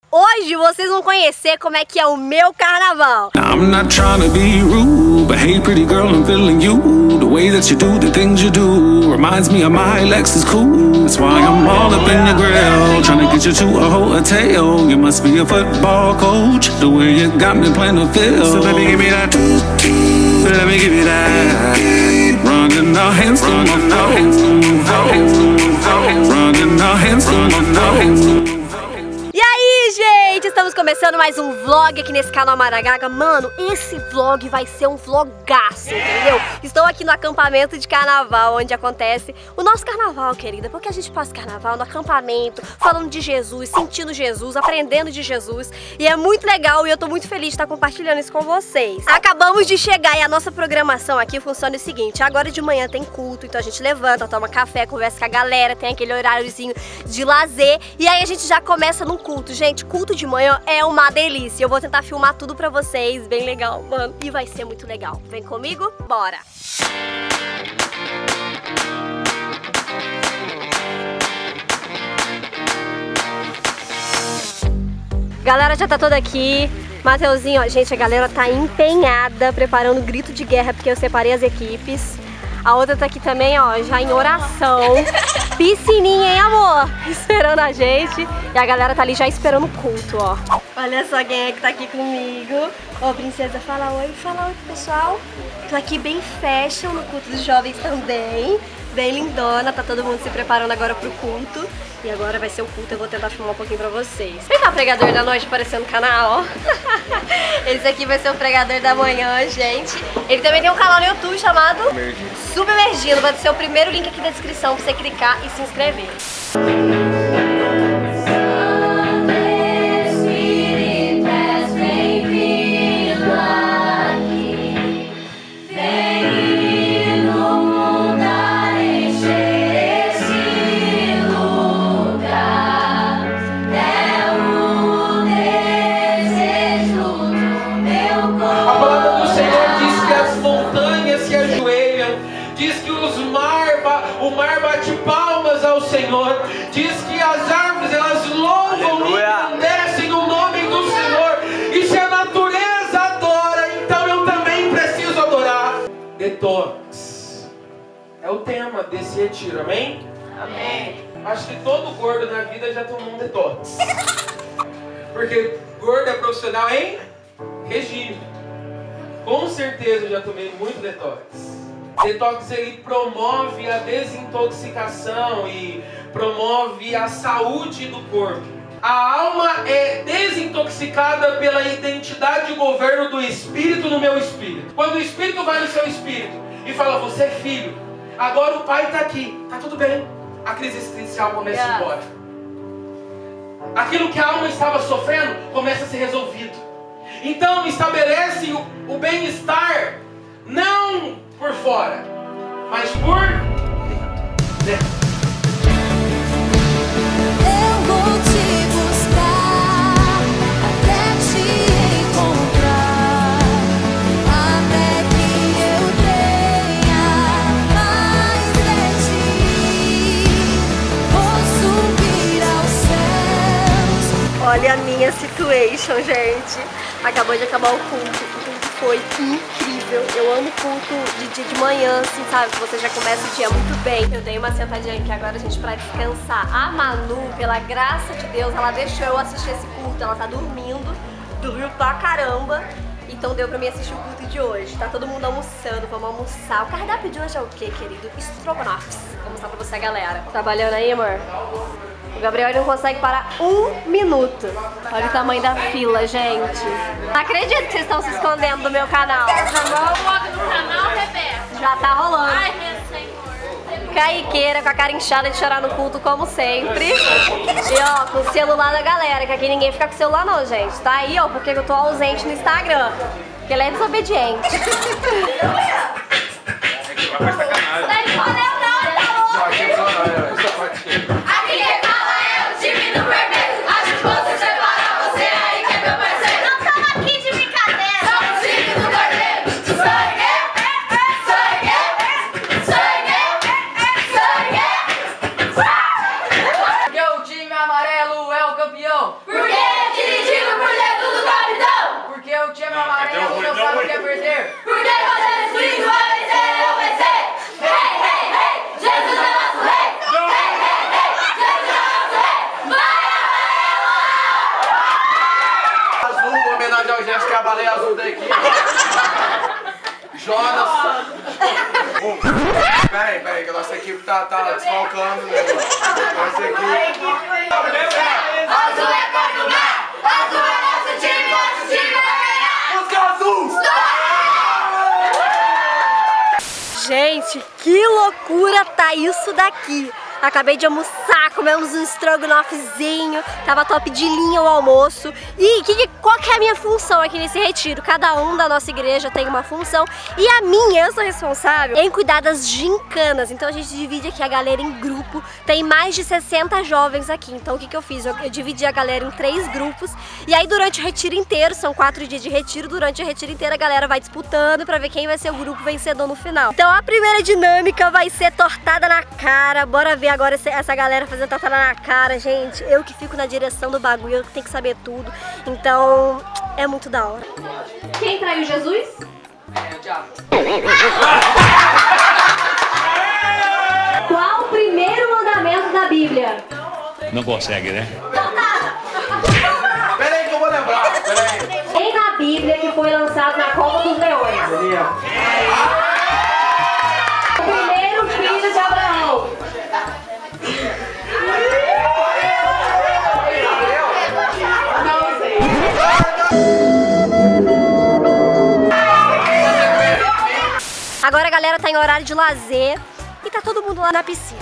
Hoje vocês vão conhecer como é que é o meu carnaval. I'm not trying to be rude, but hey pretty girl, I'm feeling you. The way that you do the things you do reminds me of my Lexus cool. That's why I'm all up in your grill, trying to get you to a hotel. You must be a football coach, the way you got me playing the field. So let me give me that, let me give you that. Running our hands through my phone, running our hands through my phone. E aí, gente, estamos começando mais um vlog aqui nesse canal Maragaga. Mano, esse vlog vai ser um vlogaço, entendeu? Estou aqui no acampamento de carnaval, onde acontece o nosso carnaval, querida. Porque a gente passa carnaval no acampamento, falando de Jesus, sentindo Jesus, aprendendo de Jesus. E é muito legal e eu tô muito feliz de estar compartilhando isso com vocês. Acabamos de chegar e a nossa programação aqui funciona o seguinte: agora de manhã tem culto, então a gente levanta, toma café, conversa com a galera, tem aquele horáriozinho de lazer. E aí a gente já começa num culto. Gente, culto de manhã é uma delícia. Eu vou tentar filmar tudo pra vocês, bem legal, mano. E vai ser muito legal. Vem comigo? Bora! Galera já tá toda aqui. Mateuzinho, ó, gente, a galera tá empenhada, preparando o grito de guerra, porque eu separei as equipes. A outra tá aqui também, ó, já em oração. Piscininha, hein, amor? Esperando a gente. E a galera tá ali já esperando o culto, ó. Olha só quem é que tá aqui comigo. Ô, princesa, fala oi pro pessoal. Tô aqui bem fashion no culto dos jovens também. Bem lindona, tá todo mundo se preparando agora pro culto. E agora vai ser o culto, eu vou tentar filmar um pouquinho pra vocês. Vem cá, pregador da noite aparecendo no canal, ó. Esse aqui vai ser o pregador da manhã, gente. Ele também tem um canal no YouTube chamado Submergindo. Vai ser o primeiro link aqui na descrição pra você clicar e se inscrever. O mar bate palmas ao Senhor. Diz que as árvores elas louvam e engrandecem o nome do Senhor. E se a natureza adora, então eu também preciso adorar. Detox é o tema desse retiro, amém? Amém. Acho que todo gordo na vida já tomou um detox. Porque gordo é profissional em regime. Com certeza eu já tomei muito detox. Detox ele promove a desintoxicação e promove a saúde do corpo. A alma é desintoxicada pela identidade e governo do Espírito no meu espírito. Quando o Espírito vai no seu espírito e fala, você é filho, agora o Pai está aqui, está tudo bem. A crise existencial começa a ir embora. Aquilo que a alma estava sofrendo começa a ser resolvido. Então estabelece o bem-estar, não por fora, mas por dentro. Eu vou te buscar até te encontrar, até que eu tenha mais de ti. Vou subir aos céus. Olha a minha situation, gente. Acabou de acabar o culto. O culto foi incrível. Eu amo culto de dia de manhã, assim, sabe? Você já começa o dia muito bem. Eu dei uma sentadinha aqui agora, gente, pra descansar. A Manu, pela graça de Deus, ela deixou eu assistir esse culto. Ela tá dormindo, dormiu pra caramba. Então deu pra mim assistir o culto de hoje. Tá todo mundo almoçando, vamos almoçar. O cardápio de hoje é o quê, querido? Estrogonofes. Vou mostrar pra você, galera. Trabalhando aí, amor? O Gabriel não consegue parar um minuto. Olha o tamanho da fila, gente. Não acredito que vocês estão se escondendo do meu canal. O vlog do canal, Rebeca. Já tá rolando. Ai, meu Senhor. Caiqueira, com a cara inchada de chorar no culto, como sempre. E ó, com o celular da galera, que aqui ninguém fica com o celular não, gente. Tá aí, ó, porque eu tô ausente no Instagram. Porque ele é desobediente. Meu time amarelo é o campeão. Porque homenagem ao Jéssica, que é a baleia azul da equipe. Jonas. Peraí, que a nossa equipe tá desfalcando, né? Nossa equipe. Azul é cor do mar! Azul é nosso time vai ganhar! Música azul! Gente, que loucura tá isso daqui! Acabei de almoçar, comemos um estrogonofezinho, tava top de linha o almoço. E qual que é a minha função aqui nesse retiro? Cada um da nossa igreja tem uma função e a minha, eu sou responsável em cuidar das gincanas. Então a gente divide aqui a galera em grupo, tem mais de 60 jovens aqui. Então o que eu fiz? Eu dividi a galera em 3 grupos e aí durante o retiro inteiro, são 4 dias de retiro, durante o retiro inteiro a galera vai disputando pra ver quem vai ser o grupo vencedor no final. Então a primeira dinâmica vai ser tortada na cara, bora ver agora essa galera fazendo tortada na cara, gente. Eu que fico na direção do bagulho, eu que tenho que saber tudo. Então, é muito da hora. Quem traiu Jesus? O diabo. Qual o primeiro mandamento da Bíblia? Não consegue, né? Peraí que eu vou lembrar, peraí. Quem na Bíblia que foi lançado na cova dos leões? O primeiro filho de Abraão. Agora a galera tá em horário de lazer e tá todo mundo lá na piscina.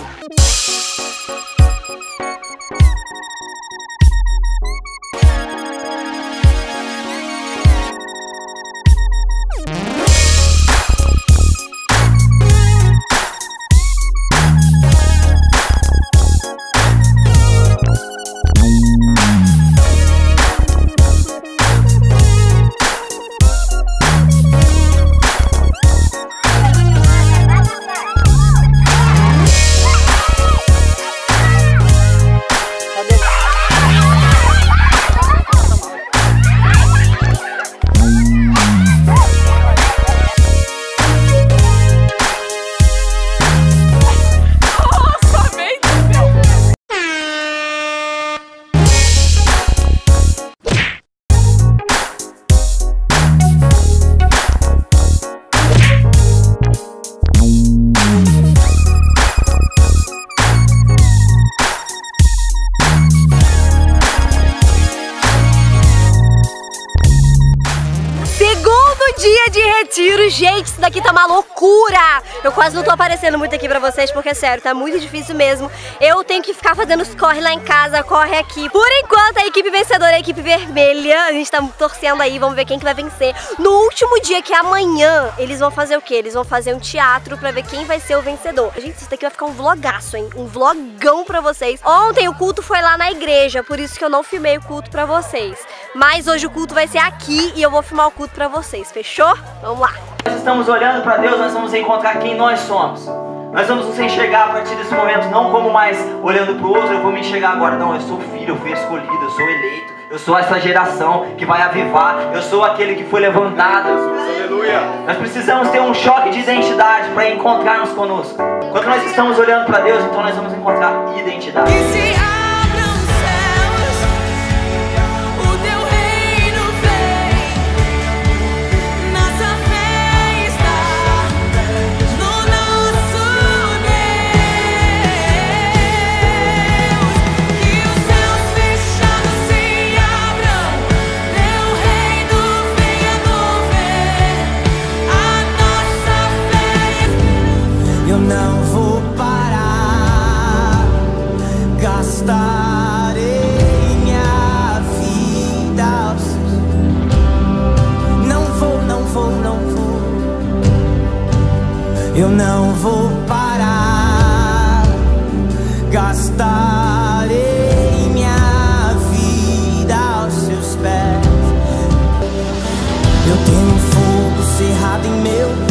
Dia de retiro, gente, isso daqui tá uma loucura. Eu quase não tô aparecendo muito aqui pra vocês, porque sério, tá muito difícil mesmo. Eu tenho que ficar fazendo os corre lá em casa, corre aqui. Por enquanto, a equipe vencedora é a equipe vermelha. A gente tá torcendo aí, vamos ver quem que vai vencer. No último dia, que é amanhã, eles vão fazer o quê? Eles vão fazer um teatro pra ver quem vai ser o vencedor. Gente, isso daqui vai ficar um vlogaço, hein? Um vlogão pra vocês. Ontem o culto foi lá na igreja, por isso que eu não filmei o culto pra vocês. Mas hoje o culto vai ser aqui e eu vou filmar o culto pra vocês, fechou? Vamos lá! Nós estamos olhando para Deus, nós vamos encontrar quem nós somos. Nós vamos nos enxergar a partir desse momento, não como mais olhando para o outro, eu vou me enxergar agora. Não, eu sou filho, eu fui escolhido, eu sou eleito, eu sou essa geração que vai avivar, eu sou aquele que foi levantado. Aleluia! Nós precisamos ter um choque de identidade para encontrarmos conosco. Quando nós estamos olhando para Deus, então nós vamos encontrar identidade. Eu não vou parar, gastarei minha vida aos seus... Não vou, não vou, não vou. Eu não vou parar, gastarei minha vida aos seus pés. Eu tenho um fogo cerrado em meu peito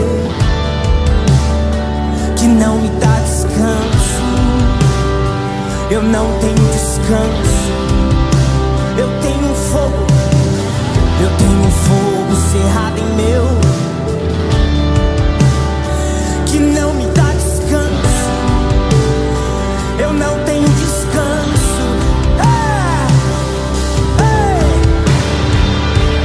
que não me dá descanso. Eu não tenho descanso. Eu tenho um fogo cerrado em meu que não me dá descanso. Eu não tenho descanso.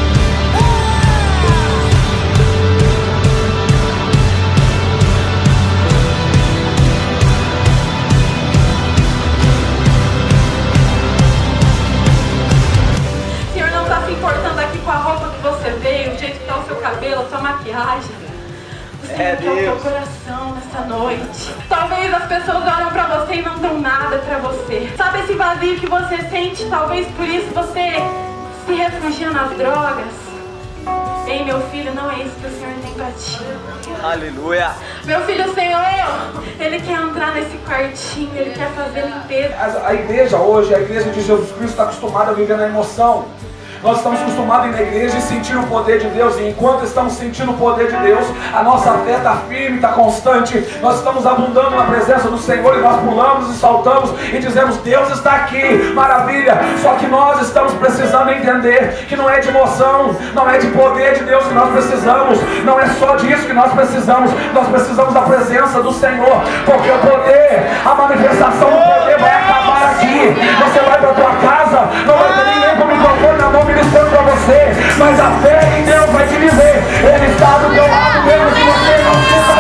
É Deus. O seu coração nessa noite. Talvez as pessoas olham pra você e não dão nada pra você. Sabe esse vazio que você sente? Talvez por isso você se refugia nas drogas. Ei, meu filho, não é isso que o Senhor tem pra ti. Aleluia. Meu filho, o Senhor, Ele quer entrar nesse quartinho, Ele quer fazer limpeza. A igreja hoje, a igreja de Jesus Cristo está acostumada a viver na emoção. Nós estamos acostumados a ir na igreja e sentir o poder de Deus. E enquanto estamos sentindo o poder de Deus, a nossa fé está firme, está constante. Nós estamos abundando na presença do Senhor e nós pulamos e saltamos e dizemos: Deus está aqui, maravilha. Só que nós estamos precisando entender que não é de emoção, não é de poder de Deus que nós precisamos. Não é só disso que nós precisamos. Nós precisamos da presença do Senhor. Porque o poder, a manifestação do poder vai acabar aqui. Você vai para a tua casa, não vai ter ninguém com o microfone na mão ministrando para você, mas a fé em Deus vai te dizer: Ele está do teu lado mesmo que você não sinta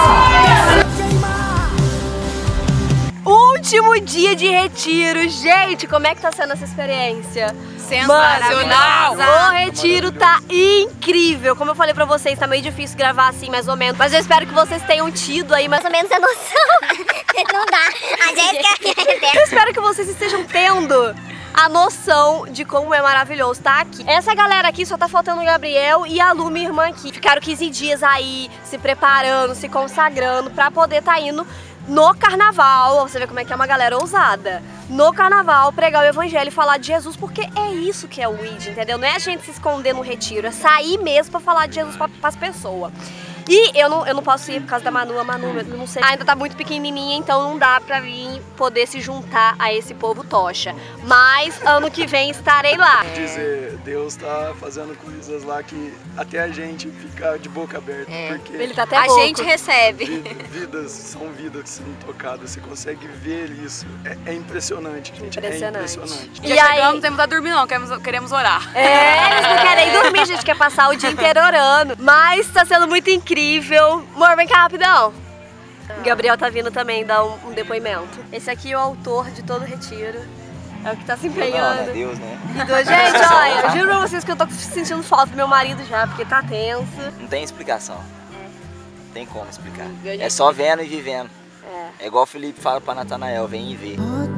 nada. Último dia de retiro. Gente, como é que tá sendo essa experiência? Sensacional! O retiro tá incrível. Como eu falei pra vocês, tá meio difícil gravar assim, mais ou menos. Mas eu espero que vocês tenham tido aí mais ou menos a noção. Não dá. A Jéssica... Eu espero que vocês estejam tendo a noção de como é maravilhoso estar aqui. Essa galera aqui só tá faltando o Gabriel e a Lu, minha irmã aqui. Ficaram 15 dias aí, se preparando, se consagrando pra poder tá indo no carnaval. Você vê como é que é uma galera ousada. No carnaval, pregar o evangelho e falar de Jesus, porque é isso que é o ID, entendeu? Não é a gente se esconder no retiro, é sair mesmo pra falar de Jesus pras pessoas. E eu não posso ir por causa da Manu. A Manu, eu não sei, ainda tá muito pequenininha, então não dá pra vir poder se juntar a esse povo tocha. Mas ano que vem estarei lá. Dizer, Deus tá fazendo coisas lá que até a gente fica de boca aberta. Porque Ele tá até A louco. gente recebe. Vidas são vidas que são tocadas, você consegue ver isso. É impressionante, gente. Impressionante. É impressionante. E Já aí, chegamos, não temos a dormir não, queremos orar. eles não querem dormir, a gente quer passar o dia inteiro orando. Mas tá sendo muito incrível. Amor, vem cá rapidão. O Gabriel tá vindo também dar um depoimento. Esse aqui é o autor de todo o retiro. É o que tá se empenhando. Não, é Deus, né? Gente, olha, eu juro pra vocês que eu tô sentindo falta do meu marido já, porque tá tenso. Não tem explicação. Não tem como explicar. É só vendo e vivendo. É igual o Felipe fala pra Natanael: vem e vê.